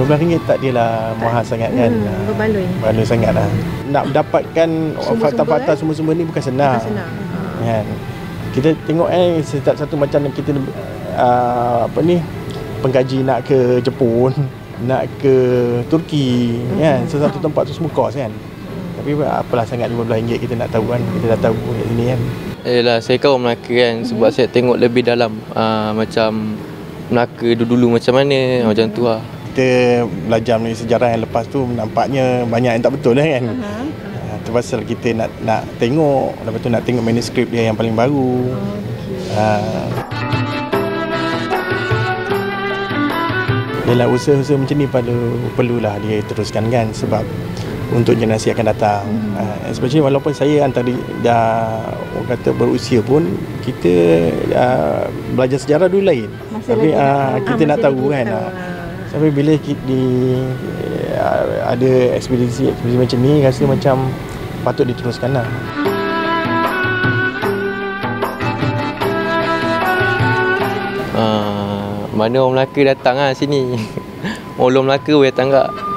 RM15 tak adalah mahal sangat kan. Berbaloi sangat lah. Nak mendapatkan fakta-fakta sumber-sumber ni bukan senang. Kan. Kita tengok setiap satu macam kita pengkaji nak ke Jepun, nak ke Turki kan. Satu tempat tu semua kos kan. Tapi apalah sangat RM15 kita nak tahu kan. Kita dah tahu kat sini kan. Saya kawan Melaka kan, sebab saya tengok lebih dalam macam Melaka dulu macam mana, macam tu lah. Kita belajar melalui sejarah yang lepas tu nampaknya banyak yang tak betul lah kan. Tu pasal kita nak tengok, lepas tu nak tengok manuskrip dia yang paling baru. Yalah, usaha-usaha macam ni perlulah dia teruskan kan, sebab untuk generasi akan datang. Especially walaupun saya antara dah orang kata berusia pun, kita belajar sejarah dulu lain. Tapi kita nak tahu kan. Sampai bila ada ekspedisi macam ni, rasa macam patut diteruskan lah. Mana orang Melaka datang sini. Orang Melaka boleh datang tak?